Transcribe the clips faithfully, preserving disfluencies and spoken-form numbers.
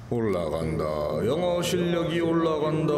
올라간다. 영어 실력이 올라간다.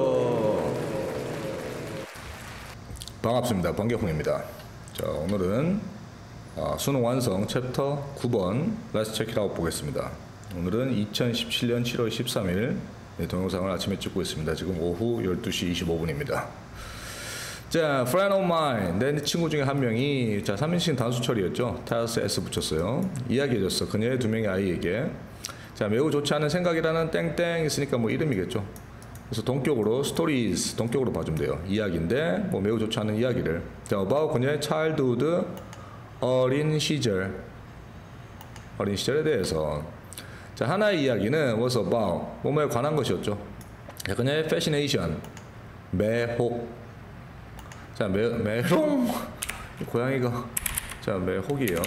반갑습니다. 번개콩입니다. 자, 오늘은 아, 수능 완성 챕터 구 번 Let's check it out 보겠습니다. 오늘은 이천십칠 년 칠월 십삼일 네, 동영상을 아침에 찍고 있습니다. 지금 오후 열두 시 이십오 분입니다. 자, friend of mine, 내 친구 중에 한 명이 자 삼인칭 단수 처리였죠. 타스 S 붙였어요. 이야기해줬어. 그녀의 두 명의 아이에게 자 매우 좋지 않은 생각이라는 땡땡 있으니까 뭐 이름이겠죠. 그래서 동격으로 stories 동격으로 봐주면 돼요. 이야기인데 뭐 매우 좋지 않은 이야기를 자 about 그녀의 childhood 어린 시절 어린 시절에 대해서 자 하나의 이야기는 was about 뭐뭐에 관한 것이었죠. 자 그녀의 fascination 매혹 자 매, 매롱 고양이가 자 매혹이에요.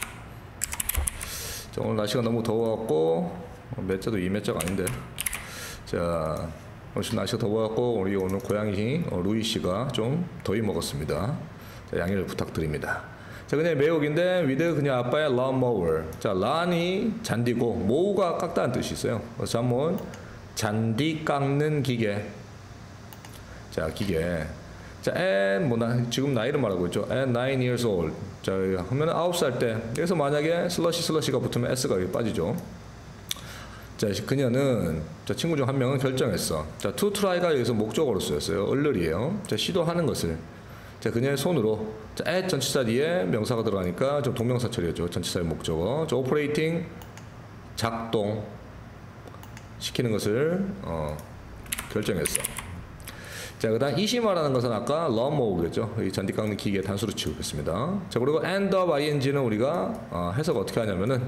자, 오늘 날씨가 너무 더워갖고 몇자도 이 몇자가 아닌데 자 오늘 날씨가 더워갖고 우리 오늘 고양이 어, 루이씨가 좀 더위 먹었습니다. 자, 양해를 부탁드립니다. 자 그냥 매혹인데 위드 그냥 아빠의 lawnmower 자 란이 잔디고 모우가 깎다는 뜻이 있어요. 그래서 한번 잔디 깎는 기계 자 기계 자, and 뭐 나, 지금 나이를 말하고 있죠. and nine years old. 자, 하면 아홉 살 때. 여기서 만약에 슬러시 슬러시가 붙으면 S가 여기 빠지죠. 자, 그녀는 자 친구 중 한 명은 결정했어. 자, to try가 여기서 목적어로 쓰였어요. 얼른이에요. 자, 시도하는 것을. 자, 그녀의 손으로. 자, at 전치사 뒤에 명사가 들어가니까 좀 동명사 처리였죠. 전치사의 목적어. 자, operating 작동 시키는 것을 어, 결정했어. 자, 그 다음 이시 말하는 것은 아까 lawnmower겠죠. 이 잔디 깎는 기계 단수로 취급했습니다. 자, 그리고 end of ing는 우리가 어, 해석 어떻게 하냐면은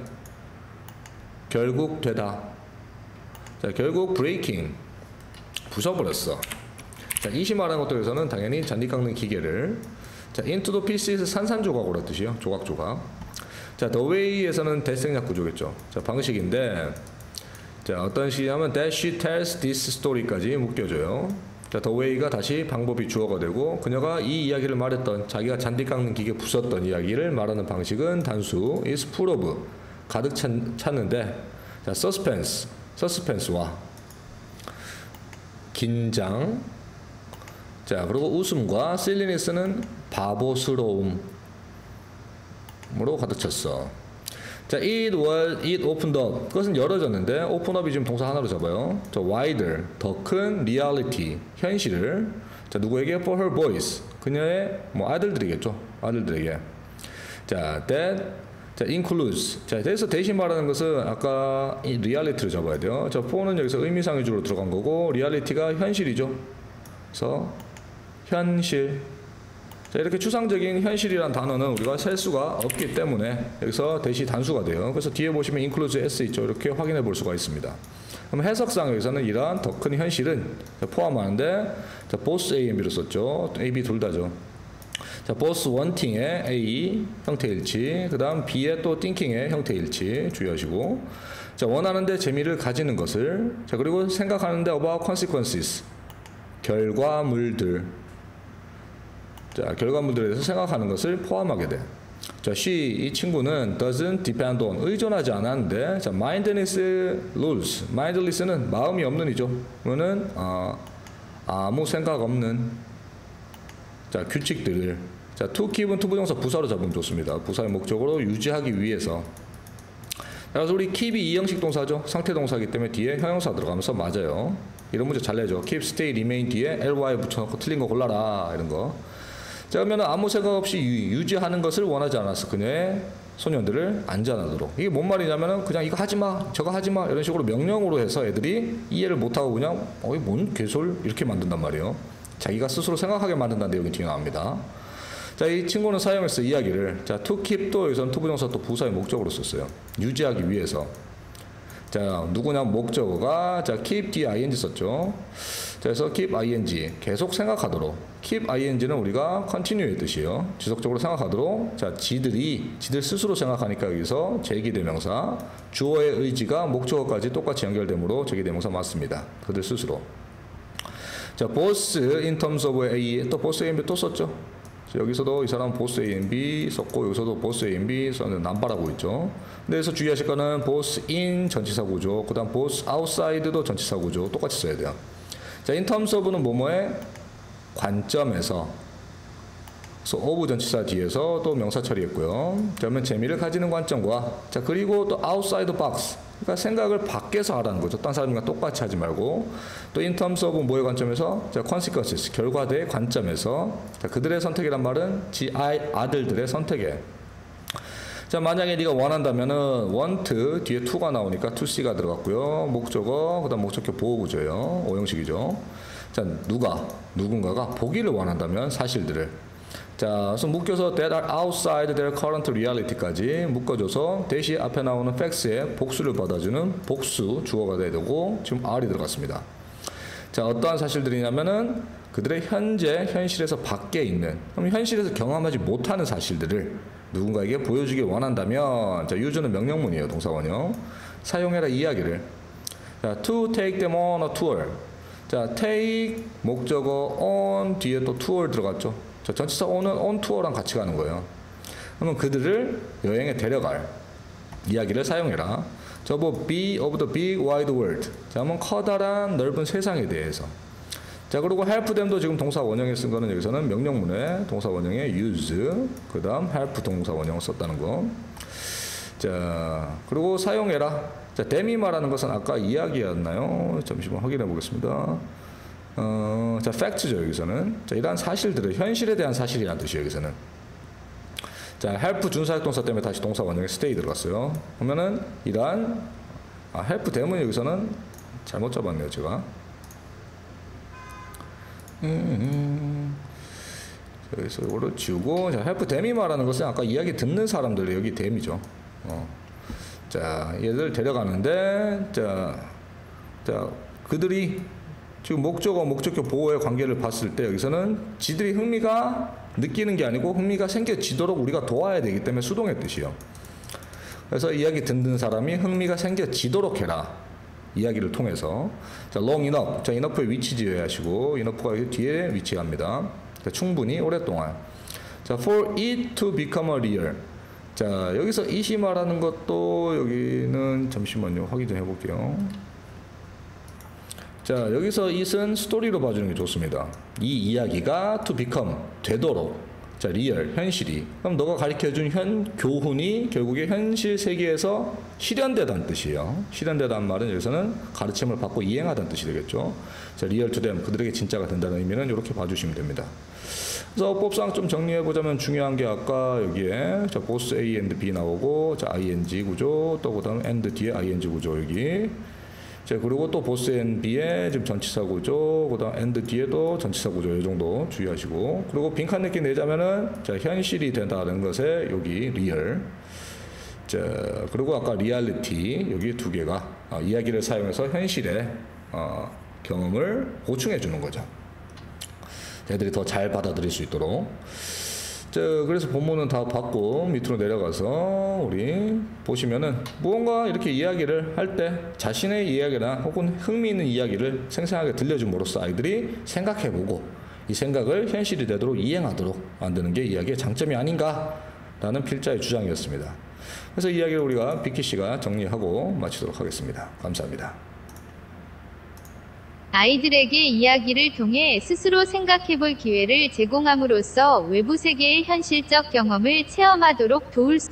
결국 되다. 자, 결국 breaking 부숴버렸어. 자, 이시 말하는 것들에서는 당연히 잔디 깎는 기계를 자, into the pieces 산산조각으로 뜻이요. 조각조각. 자, the way에서는 대생략 구조겠죠. 자, 방식인데 자, 어떤 식이냐면 that she tells this story까지 묶여줘요. 자, the way가 다시 방법이 주어가 되고 그녀가 이 이야기를 말했던 자기가 잔디 깎는 기계 부쉈던 이야기를 말하는 방식은 단수 is full of 가득 찼, 찼는데 자, suspense suspense와 긴장 자 그리고 웃음과 silliness는 바보스러움으로 가득 찼어. 자, it was, it opened up. 그것은 열어졌는데, open up이 지금 동사 하나로 잡아요. 자, wider, 더 큰 reality, 현실을. 자, 누구에게? for her boys. 그녀의, 뭐, 아들들이겠죠. 아들들에게. 자, that, 자, includes. 자, 그래서 대신 말하는 것은 아까 이 reality를 잡아야 돼요. 자, for는 여기서 의미상 위주로 들어간 거고, reality가 현실이죠. 그래서, 현실. 자, 이렇게 추상적인 현실이란 단어는 우리가 셀 수가 없기 때문에 여기서 대시 단수가 돼요. 그래서 뒤에 보시면 includes s 있죠. 이렇게 확인해 볼 수가 있습니다. 그럼 해석상 여기서는 이러한 더 큰 현실은 포함하는데 자, both A and B로 썼죠. A, B 둘 다죠. 자, both wanting의 A 형태일치, 그 다음 B의 또 thinking의 형태일치 주의하시고 자, 원하는데 재미를 가지는 것을 자, 그리고 생각하는데 about consequences 결과물들 자, 결과물들에 대해서 생각하는 것을 포함하게 돼. 자, she, 이 친구는 doesn't depend on, 의존하지 않았는데, 자, mindless rules. mindless는 마음이 없는 이죠. 그러면은, 어, 아무 생각 없는, 자, 규칙들을. 자, to keep은 투부정사 부사로 잡으면 좋습니다. 부사의 목적으로 유지하기 위해서. 그래서 우리 keep이 이형식 동사죠. 상태 동사이기 때문에 뒤에 형용사 들어가면서 맞아요. 이런 문제 잘 내죠. keep, stay, remain 뒤에 ly 붙여놓고 틀린 거 골라라. 이런 거. 자, 그러면 아무 생각 없이 유지하는 것을 원하지 않았어. 그녀의 소년들을 안전하도록. 이게 뭔 말이냐면은 그냥 이거 하지 마, 저거 하지 마 이런 식으로 명령으로 해서 애들이 이해를 못하고 그냥 어이 뭔 개솔 이렇게 만든단 말이에요. 자기가 스스로 생각하게 만든다는 내용이 뒤에 나옵니다. 자, 이 친구는 사용했어 이야기를. 자, to keep도 여기서는 투부정사 또 부사의 목적으로 썼어요. 유지하기 위해서. 자, 누구냐 목적어가 자 keep 뒤에 ing 썼죠. 자, 그래서 keep ing 계속 생각하도록. keep ing는 우리가 continue의 뜻이에요. 지속적으로 생각하도록. 자, 지들이 지들 스스로 생각하니까 여기서 제기대명사 주어의 의지가 목적어까지 똑같이 연결되므로 제기대명사 맞습니다. 그들 스스로. 자, both in terms of A 또 both A and B 또 썼죠. 여기서도 이 사람 보스 A and B 썼고 여기서도 보스 A and B 썼는데 남발하고 있죠. 근데 여기서 주의하실 거는 보스 in 전치사 구조, 그 다음 보스 outside도 전치사 구조 똑같이 써야 돼요. 자, in terms of는 뭐뭐의 관점에서, 그래서 of 전치사 뒤에서 또 명사 처리했고요. 그러면 재미를 가지는 관점과, 자 그리고 또 outside box, 그러니까 생각을 밖에서 하라는 거죠. 딴 사람과 똑같이 하지 말고, 또 in terms of 뭐의 관점에서, 자 consequences 결과대의 관점에서, 자 그들의 선택이란 말은 지 아이 아들들의 선택에. 자 만약에 네가 원한다면은 want 뒤에 to가 나오니까 to c가 들어갔고요. 목적어 그다음 목적격 보호 구조예요. 오형식이죠. 자 누가 누군가가 보기를 원한다면 사실들을. 자, 그래서 묶여서 that are outside their current reality까지 묶어줘서 대시 앞에 나오는 facts의 복수를 받아주는 복수 주어가 돼야 되고 지금 are이 들어갔습니다. 자, 어떠한 사실들이냐면은 그들의 현재 현실에서 밖에 있는, 그럼 현실에서 경험하지 못하는 사실들을 누군가에게 보여주길 원한다면, 자, use는 명령문이에요, 동사원형. 사용해라 이야기를. 자, to take them on a tour. 자, take 목적어 on 뒤에 또 tour 들어갔죠. 자, 전치사 on은 on tour랑 같이 가는 거예요. 그러면 그들을 여행에 데려갈 이야기를 사용해라. 저 뭐 be of the big wide world. 자, 한번 커다란 넓은 세상에 대해서. 자, 그리고 help them도 지금 동사 원형에 쓴 거는 여기서는 명령문에 동사 원형에 use, 그 다음 help 동사 원형을 썼다는 거. 자, 그리고 사용해라. 자, them이 말하는 것은 아까 이야기였나요? 잠시만 확인해 보겠습니다. 어, 자, fact죠, 여기서는. 자, 이러한 사실들을, 현실에 대한 사실이라는 뜻이에요, 여기서는. 자, help 준사역 동사 때문에 다시 동사 원형에 stay 들어갔어요. 그러면은, 이러한, 아, help them은 여기서는 잘못 잡았네요, 제가. 음, 음. 여기서 이거를 지우고, 자, help them이 말하는 것은 아까 이야기 듣는 사람들, 여기 them이죠. 어. 자, 얘들 데려가는데, 자, 자, 그들이 지금 목적어, 목적격 보호의 관계를 봤을 때 여기서는 지들이 흥미가 느끼는 게 아니고 흥미가 생겨지도록 우리가 도와야 되기 때문에 수동의 뜻이요. 그래서 이야기 듣는 사람이 흥미가 생겨지도록 해라. 이야기를 통해서. 자, long enough. 자, enough의 위치 지어야 하시고 enough가 뒤에 위치합니다. 자, 충분히 오랫동안. 자, for it to become a real. 자, 여기서 it이 말하는 것도 여기는 잠시만요. 확인 좀 해볼게요. 자, 여기서 it은 스토리로 봐주는 게 좋습니다. 이 이야기가 to become, 되도록. 자, real, 현실이. 그럼 너가 가르쳐준 현, 교훈이 결국에 현실 세계에서 실현되다는 뜻이에요. 실현되다는 말은 여기서는 가르침을 받고 이행하다는 뜻이 되겠죠. 자, real to them, 그들에게 진짜가 된다는 의미는 이렇게 봐주시면 됩니다. 그래서 어법상 좀 정리해보자면 중요한 게 아까 여기에 자, both A and B 나오고, 자, ing 구조, 또 그 다음 and 뒤에 ing 구조 여기. 자, 그리고 또 both and B의 지금 전치사 구조, 그 다음 and 뒤에도 전치사 구조, 이 정도 주의하시고. 그리고 빈칸 느낌 내자면은, 자, 현실이 된다는 것에 여기 real. 자, 그리고 아까 reality, 여기 두 개가, 어, 이야기를 사용해서 현실의, 어, 경험을 보충해 주는 거죠. 애들이 더 잘 받아들일 수 있도록. 자, 그래서 본문은 다 받고 밑으로 내려가서 우리 보시면은 무언가 이렇게 이야기를 할 때 자신의 이야기나 혹은 흥미있는 이야기를 생생하게 들려줌으로써 아이들이 생각해보고 이 생각을 현실이 되도록 이행하도록 만드는 게 이야기의 장점이 아닌가라는 필자의 주장이었습니다. 그래서 이야기를 우리가 비키 씨가 정리하고 마치도록 하겠습니다. 감사합니다. 아이들에게 이야기를 통해 스스로 생각해볼 기회를 제공함으로써 외부 세계의 현실적 경험을 체험하도록 도울 수